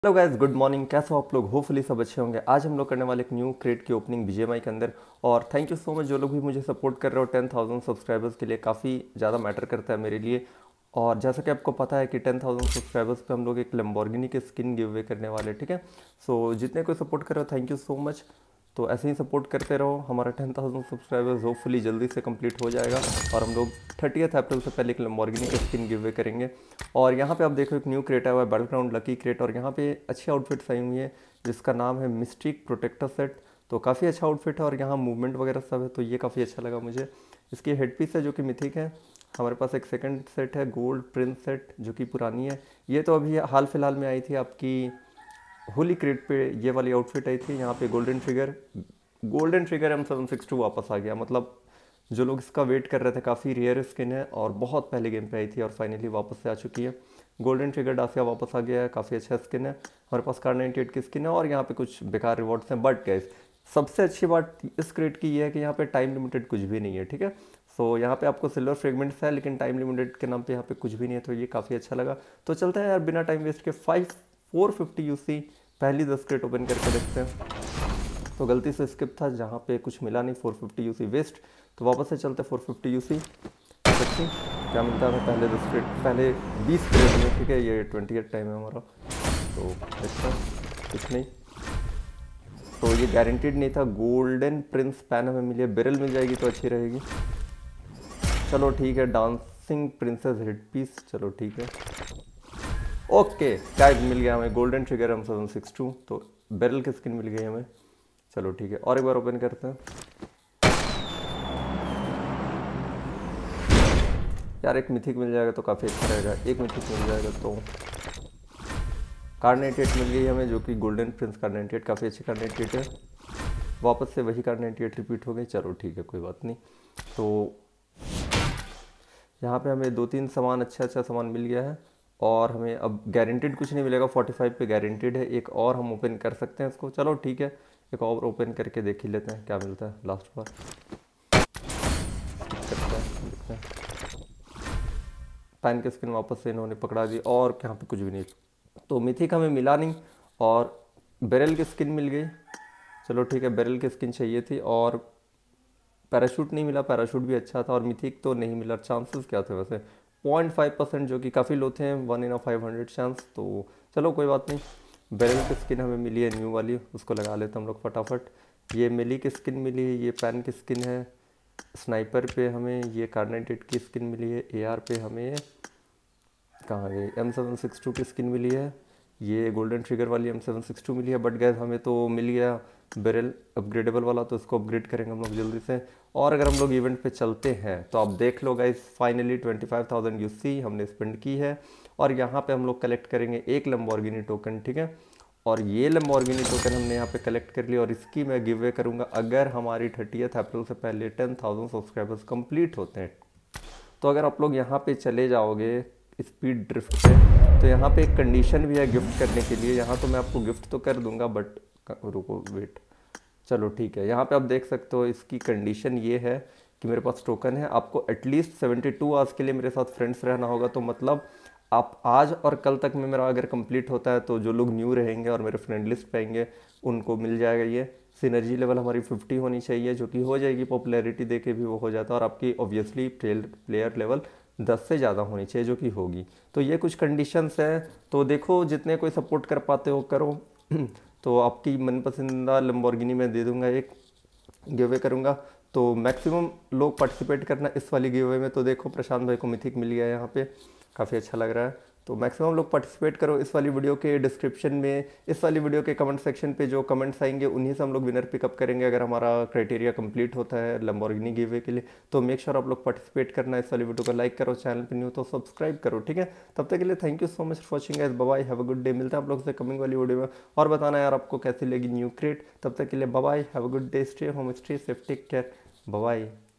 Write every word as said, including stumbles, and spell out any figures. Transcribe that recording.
Hello guys, good morning. कैसे हो आप लोग? होपफुली सब अच्छे होंगे। आज हम लोग करने वाले एक न्यू क्रेट की ओपनिंग बीजेएमआई के अंदर। और थैंक यू सो मच जो लोग भी मुझे सपोर्ट कर रहे हो। टेन थाउजेंड सब्सक्राइबर्स के लिए काफ़ी ज़्यादा मैटर करता है मेरे लिए। और जैसा कि आपको पता है कि टेन थाउजेंड सब्सक्राइबर्स पे हम लोग एक लैम्बोर्गिनी के स्किन गिव अवे करने वाले हैं, ठीक है। सो जितने कोई सपोर्ट कर रहे हो, थैंक यू सो मच। तो ऐसे ही सपोर्ट करते रहो। हमारा टेन थाउजेंड सब्सक्राइबर्स होपफुली जल्दी से कंप्लीट हो जाएगा और हम लोग थर्टियथ अप्रैल से पहले एक लैम्बोर्गिनी के स्किन गिव अवे करेंगे। और यहाँ पे आप देखो एक न्यू क्रेट आया हुआ है, बैटल ग्राउंड लकी क्रेट। और यहाँ पे अच्छी आउटफिट्स आई हुई है जिसका नाम है मिस्टिक प्रोटेक्टर सेट। तो काफ़ी अच्छा आउटफिट है और यहाँ मूवमेंट वगैरह सब है, तो ये काफ़ी अच्छा लगा मुझे। इसकी हेड पीस है जो कि मिथिक है। हमारे पास एक सेकंड सेट है गोल्ड प्रिंस सेट जो कि पुरानी है। ये तो अभी हाल फिलहाल में आई थी आपकी होली क्रेट पे, ये वाली आउटफिट आई थी। यहाँ पे golden trigger golden trigger M seven six two वापस आ गया। मतलब जो लोग इसका वेट कर रहे थे, काफ़ी रेयर स्किन है और बहुत पहले गेम पे आई थी और फाइनली वापस से आ चुकी है। गोल्डन ट्रिगर डासिया वापस आ गया है, काफ़ी अच्छा स्किन है। हमारे पास कार नाइन्टी एट की स्किन है और यहाँ पे कुछ बेकार रिवॉर्ड्स हैं। बट गाइस, सबसे अच्छी बात इस क्रेट की ये है कि यहाँ पे टाइम लिमिटेड कुछ भी नहीं है, ठीक है। सो यहाँ पे आपको सिल्वर फ्रेगमेंट्स है लेकिन टाइम लिमिटेड के नाम पे यहाँ पे कुछ भी नहीं है, तो ये काफ़ी अच्छा लगा। तो चलते हैं यार बिना टाइम वेस्ट के five four fifty U C पहली दस क्रेट ओपन करके देखते हैं। तो गलती से स्किप था, जहाँ पे कुछ मिला नहीं, फोर फिफ्टी यूसी वेस्ट। तो वापस से चलते फोर फिफ्टी यूसी देखते क्या मिलता है हमें पहले दस क्रेट पहले बीस क्रेट में, ठीक है। ये ट्वेंटी एट टाइम है हमारा, तो अच्छा कुछ नहीं। तो ये गारंटीड नहीं था। गोल्डन प्रिंस पैन हमें मिली है, बेरल मिल जाएगी तो अच्छी रहेगी। चलो ठीक है, डांसिंग प्रिंसेस हेड पीस, चलो ठीक है। ओके, टैग मिल गया हमें, golden trigger M seven six two, तो बेरल की स्किन मिल गई हमें। चलो ठीक है, और एक बार ओपन करते हैं। यार एक मिथिक मिल जाएगा तो काफ़ी अच्छा रहेगा। एक मिथिक मिल जाएगा तो कार नाइन्टी एट मिल गई हमें जो कि golden prince car ninety eight, काफ़ी अच्छी कार नाइन्टी एट है। वापस से वही कार नाइन्टी एट रिपीट हो गई, चलो ठीक है कोई बात नहीं। तो यहाँ पे हमें दो तीन सामान, अच्छा अच्छा सामान मिल गया है। और हमें अब गारंटेड कुछ नहीं मिलेगा, फोर्टी फाइव पे गारंटेड है। एक और हम ओपन कर सकते हैं इसको, चलो ठीक है एक और ओपन करके देख ही लेते हैं क्या मिलता है लास्ट बार। करते हैं, देखते हैं। पैन की स्किन वापस से इन्होंने पकड़ा दी और यहाँ पे कुछ भी नहीं। तो मिथिक हमें मिला नहीं और बेरल की स्किन मिल गई। चलो ठीक है, बेरल की स्किन चाहिए थी। और पैराशूट नहीं मिला, पैराशूट भी अच्छा था। और मिथिक तो नहीं मिला। चांसेस क्या थे वैसे? पॉइंट फाइव परसेंट, जो कि काफ़ी लो थे, one in a five hundred chance. तो चलो कोई बात नहीं। बेरल की स्किन हमें मिली है न्यू वाली, उसको लगा लेते हम लोग फटाफट। ये मिली की स्किन मिली है, ये पैन की स्किन है। स्नाइपर पे हमें ये कार्नेटेड की स्किन मिली है। एआर पे हमें कहाँ गई, एम सेवन सिक्स टू की स्किन मिली है। ये गोल्डन ट्रिगर वाली एम सेवन सिक्स टू मिली है। बट गैस हमें तो मिल गया बेरल अपग्रेडेबल वाला, तो इसको अपग्रेड करेंगे हम लोग जल्दी से। और अगर हम लोग इवेंट पे चलते हैं तो आप देख लो guys, finally twenty five thousand UC हमने स्पेंड की है। और यहाँ पे हम लोग कलेक्ट करेंगे एक लैम्बोर्गिनी टोकन, ठीक है। और ये लैम्बोर्गिनी टोकन हमने यहाँ पे कलेक्ट कर लिया और इसकी मैं गिव अवे करूँगा अगर हमारी थर्टियथ अप्रैल से पहले टेन थाउजेंड सब्सक्राइबर्स कंप्लीट होते हैं। तो अगर आप लोग यहाँ पे चले जाओगे स्पीड ड्रिफ्ट पे, तो यहाँ पे एक कंडीशन भी है गिफ्ट करने के लिए। यहाँ तो मैं आपको गिफ्ट तो कर दूंगा, बट रुको वेट, चलो ठीक है। यहाँ पे आप देख सकते हो इसकी कंडीशन ये है कि मेरे पास टोकन है, आपको एटलीस्ट सेवेंटी टू आवर्स के लिए मेरे साथ फ्रेंड्स रहना होगा। तो मतलब आप आज और कल तक में मेरा अगर कंप्लीट होता है तो जो लोग न्यू रहेंगे और मेरे फ्रेंड लिस्ट पे आएंगे उनको मिल जाएगा ये। सिनर्जी लेवल हमारी फिफ्टी होनी चाहिए, जो कि हो जाएगी। पॉपुलैरिटी दे के भी वो हो जाता है। और आपकी ऑब्वियसली प्लेयर लेवल दस से ज़्यादा होनी चाहिए, जो कि होगी। तो ये कुछ कंडीशंस हैं। तो देखो जितने कोई सपोर्ट कर पाते हो करो। तो आपकी मनपसंदीदा लैम्बोर्गिनी मैं दे दूंगा, एक गिव अवे करूँगा। तो मैक्सिमम लोग पार्टिसिपेट करना इस वाली गिव अवे में। तो देखो प्रशांत भाई को मिथिक मिल गया है यहाँ पे, काफ़ी अच्छा लग रहा है। तो मैक्सिमम लोग पार्टिसिपेट करो। इस वाली वीडियो के डिस्क्रिप्शन में, इस वाली वीडियो के कमेंट सेक्शन पे जो कमेंट्स आएंगे उन्हीं से हम लोग विनर पिकअप करेंगे अगर हमारा क्राइटेरिया कंप्लीट होता है लैम्बोर्गिनी गिव अवे के लिए। तो मेक श्योर आप लोग पार्टिसिपेट करना। इस वाली वीडियो को लाइक करो, चैनल पर न्यू तो सब्सक्राइब करो, ठीक है। तब तक के लिए thank you so much for watching guys, bye bye, have a good day. मिलते हैं आप लोग से कमिंग वाली वीडियो में। और बताना यार आपको कैसी लगी न्यू क्रेट। तब तक के लिए bye bye, have a good day, stay home, stay safe, take care, bye bye.